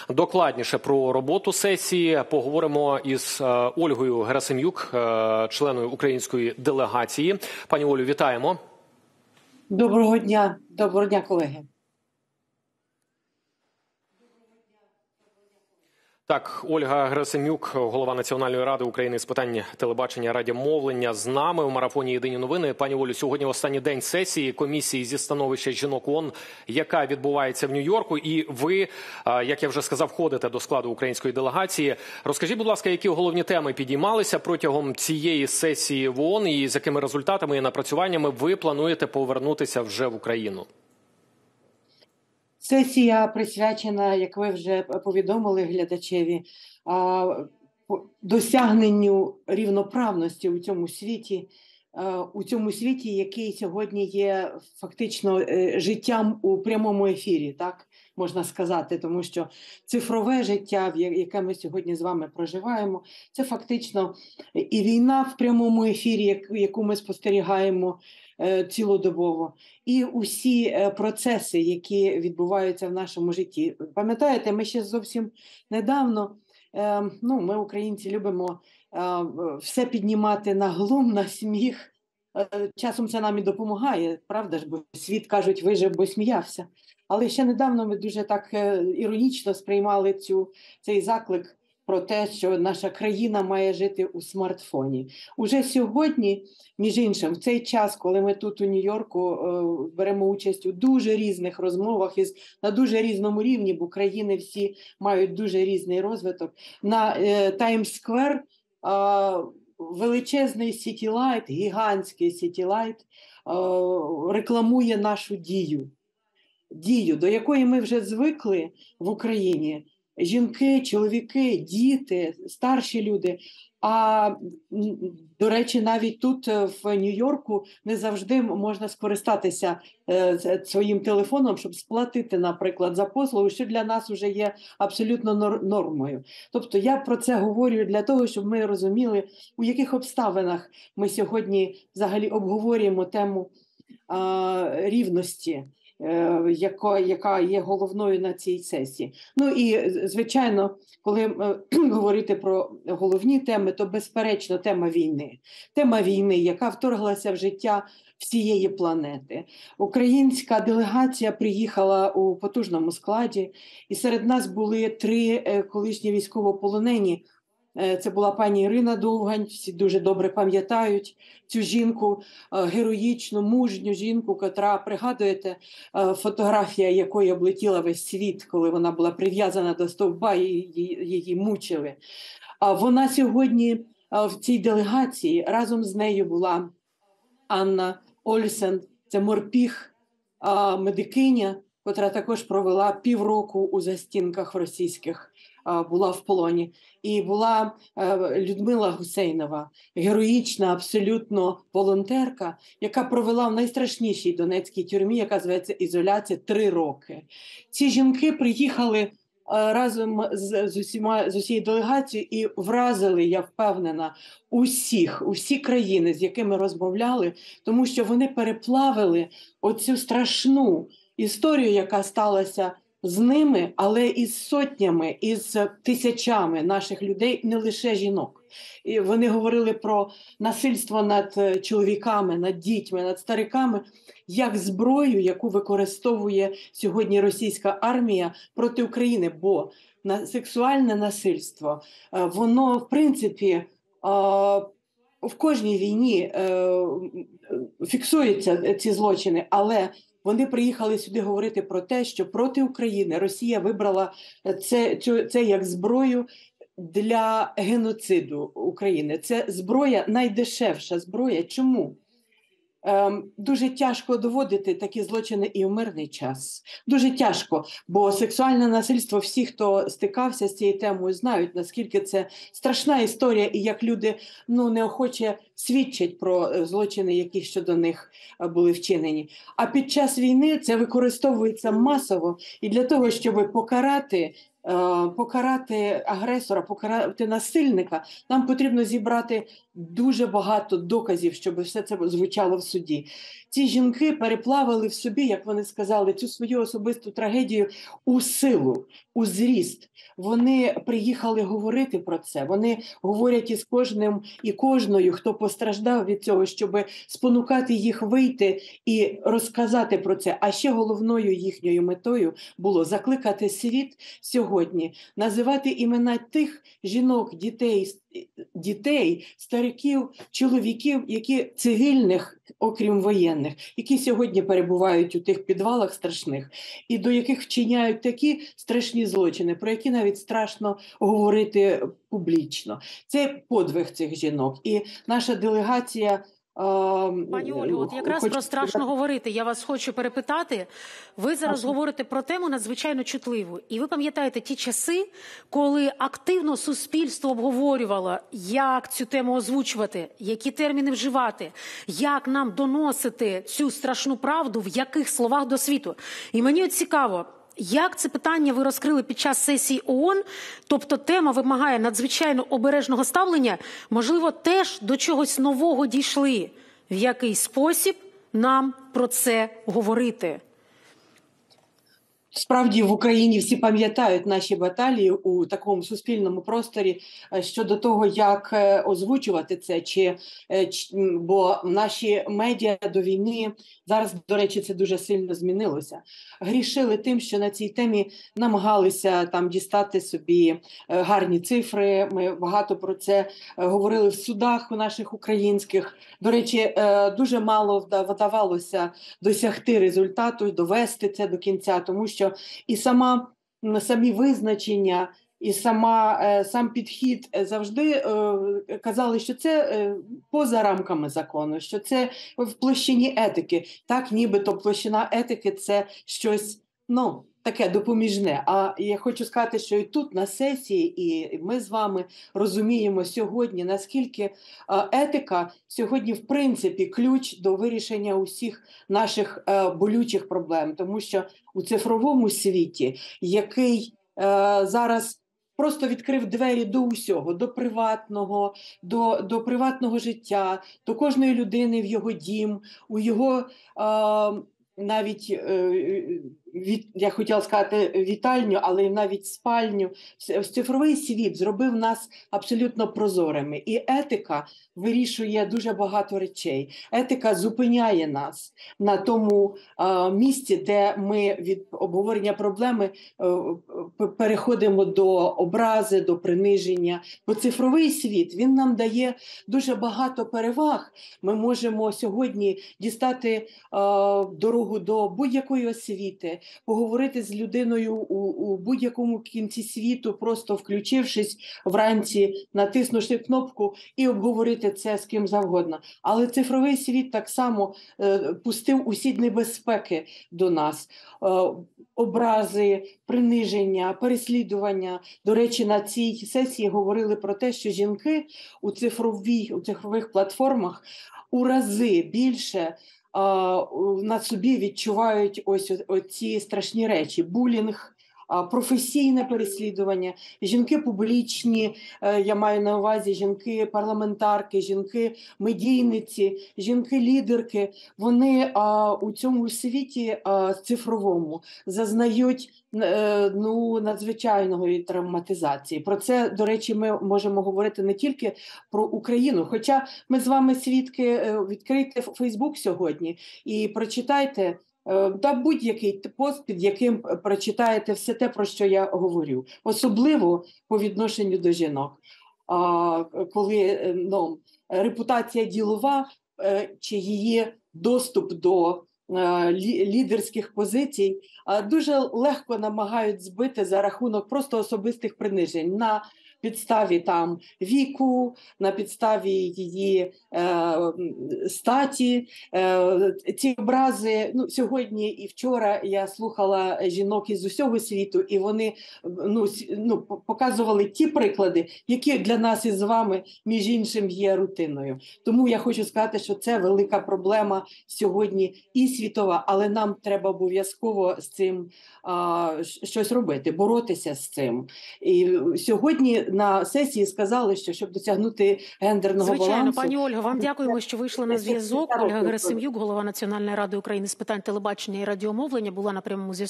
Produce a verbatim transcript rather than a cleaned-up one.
докладніше про роботу сесії. Поговоримо із Ольгою Герасим'юк, членою української делегації. Пані Олю, вітаємо. Доброго дня, доброго дня, колеги. Так, Ольга Герасим'юк, голова Національної ради України з питань телебачення, радіомовлення, з нами у марафоні «Єдині новини». Пані Олю, сьогодні останній день сесії комісії зі становища жінок ООН, яка відбувається в Нью-Йорку. І ви, як я вже сказав, входите до складу української делегації. Розкажіть, будь ласка, які головні теми підіймалися протягом цієї сесії в ООН і з якими результатами і напрацюваннями ви плануєте повернутися вже в Україну? Сесія присвячена, як ви вже повідомили глядачеві, досягненню рівноправності у цьому світі, у цьому світі, який сьогодні є фактично життям у прямому ефірі, так можна сказати, тому що цифрове життя, яке ми сьогодні з вами проживаємо, це фактично і війна в прямому ефірі, яку ми спостерігаємо цілодобово, і усі процеси, які відбуваються в нашому житті. Пам'ятаєте, ми ще зовсім недавно, ну, ми, українці, любимо все піднімати на глум, на сміх. Часом це нам і допомагає, правда ж, бо світ, кажуть, вижив, бо сміявся. Але ще недавно ми дуже так іронічно сприймали цю, цей заклик про те, що наша країна має жити у смартфоні. Уже сьогодні, між іншим, в цей час, коли ми тут у Нью-Йорку е, беремо участь у дуже різних розмовах із, на дуже різному рівні, бо країни всі мають дуже різний розвиток, на е, Таймс-сквер е, величезний сітілайт, гігантський сітілайт е, рекламує нашу дію. Дію, до якої ми вже звикли в Україні. Жінки, чоловіки, діти, старші люди. А, до речі, навіть тут, в Нью-Йорку, не завжди можна скористатися е, своїм телефоном, щоб сплатити, наприклад, за послугу, що для нас вже є абсолютно нормою. Тобто я про це говорю для того, щоб ми розуміли, у яких обставинах ми сьогодні взагалі обговорюємо тему е, рівності, Яка, яка є головною на цій сесії. Ну і, звичайно, коли говорити про головні теми, то, безперечно, тема війни. Тема війни, яка вторглася в життя всієї планети. Українська делегація приїхала у потужному складі, і серед нас були три колишні військовополонені. Це була пані Ірина Довгань, всі дуже добре пам'ятають цю жінку, героїчну, мужню жінку, котра, пригадуєте, фотографія якої облетіла весь світ, коли вона була прив'язана до стовба і її, її мучили. Вона сьогодні в цій делегації, разом з нею була Анна Ольсен, це морпіг, медикиня, котра також провела півроку у застінках російських, була в полоні. І була Людмила Гусейнова, героїчна абсолютно волонтерка, яка провела в найстрашнішій донецькій тюрмі, яка зветься «Ізоляція», три роки. Ці жінки приїхали разом з, з, усіма, з усією делегацією і вразили, я впевнена, усіх, усі країни, з якими розмовляли, тому що вони переплавили оцю страшну історію, яка сталася з ними, але із сотнями, із тисячами наших людей, не лише жінок. І вони говорили про насильство над чоловіками, над дітьми, над стариками, як зброю, яку використовує сьогодні російська армія проти України. Бо сексуальне насильство, воно, в принципі, в кожній війні фіксуються ці злочини, але вони приїхали сюди говорити про те, що проти України Росія вибрала це, це як зброю для геноциду України. Це зброя, найдешевша зброя. Чому? Ем, дуже тяжко доводити такі злочини і в мирний час. Дуже тяжко, бо сексуальне насильство, всі, хто стикався з цією темою, знають, наскільки це страшна історія і як люди, ну, неохоче свідчать про злочини, які щодо них були вчинені. А під час війни це використовується масово, і для того, щоб покарати покарати агресора, покарати насильника, нам потрібно зібрати дуже багато доказів, щоб все це звучало в суді. Ці жінки переплавили в собі, як вони сказали, цю свою особисту трагедію у силу, у зріст. Вони приїхали говорити про це, вони говорять із кожним і кожною, хто постраждав від цього, щоб спонукати їх вийти і розказати про це. А ще головною їхньою метою було закликати світ сьогодні, називати імена тих жінок, дітей, дітей, стариків, чоловіків, які цивільних, окрім воєнних, які сьогодні перебувають у тих підвалах страшних, і до яких вчиняють такі страшні злочини, про які навіть страшно говорити публічно. Це подвиг цих жінок. І наша делегація... Пані Олю, от якраз Хоч... про страшно говорити. Я вас хочу перепитати. Ви зараз Ага. говорите про тему надзвичайно чутливу. І ви пам'ятаєте ті часи, коли активно суспільство обговорювало, як цю тему озвучувати, які терміни вживати, як нам доносити цю страшну правду, в яких словах до світу. І мені от цікаво, як це питання ви розкрили під час сесії ООН? Тобто тема вимагає надзвичайно обережного ставлення, можливо, теж до чогось нового дійшли. В який спосіб нам про це говорити? Справді в Україні всі пам'ятають наші баталії у такому суспільному просторі щодо того, як озвучувати це, чи, бо наші медіа до війни, зараз, до речі, це дуже сильно змінилося, грішили тим, що на цій темі намагалися там дістати собі гарні цифри, ми багато про це говорили в судах у наших українських. До речі, дуже мало вдавалося досягти результату, довести це до кінця, тому що що і сама, самі визначення, і сама, сам підхід завжди е, казали, що це е, поза рамками закону, що це в площині етики. Так, нібито площина етики – це щось, ну, таке допоміжне. А я хочу сказати, що і тут на сесії, і ми з вами розуміємо сьогодні, наскільки етика сьогодні в принципі ключ до вирішення усіх наших болючих проблем. Тому що у цифровому світі, який зараз просто відкрив двері до усього, до приватного, до, до приватного життя, до кожної людини в його дім, у його навіть, від, я хотіла сказати, вітальню, але навіть спальню. Цифровий світ зробив нас абсолютно прозорими. І етика вирішує дуже багато речей. Етика зупиняє нас на тому а, місці, де ми від обговорення проблеми а, переходимо до образи, до приниження. Бо цифровий світ, він нам дає дуже багато переваг. Ми можемо сьогодні дістати а, дорогу до будь-якої освіти, поговорити з людиною у, у будь-якому кінці світу, просто включившись вранці, натиснувши кнопку і обговорити це з ким завгодно. Але цифровий світ так само е, пустив усі небезпеки до нас. Е, образи, приниження, переслідування. До речі, на цій сесії говорили про те, що жінки у, цифровій, у цифрових платформах у рази більше на собі відчувають ось ці страшні речі: булінг, професійне переслідування, жінки публічні, я маю на увазі жінки-парламентарки, жінки-медійниці, жінки-лідерки, вони у цьому світі цифровому зазнають ну, надзвичайної травматизації. Про це, до речі, ми можемо говорити не тільки про Україну, хоча ми з вами свідки. Відкрийте Фейсбук сьогодні і прочитайте та будь-який пост, під яким прочитаєте все те, про що я говорю. Особливо по відношенню до жінок. Коли ну, репутація ділова чи її доступ до лідерських позицій дуже легко намагають збити за рахунок просто особистих принижень на підставі там віку, на підставі її е, статі. Е, ці образи, ну, сьогодні і вчора я слухала жінок із усього світу, і вони ну, ну, показували ті приклади, які для нас із вами, між іншим, є рутиною. Тому я хочу сказати, що це велика проблема сьогодні і світова, але нам треба обов'язково з цим а, щось робити, боротися з цим. І сьогодні на сесії сказали, що щоб досягнути гендерного Звичайно, балансу... пані Ольга, вам дякуємо, що вийшли на зв'язок. Ольга Герасим'юк, голова Національної ради України з питань телебачення і радіомовлення, була на прямому зв'язку.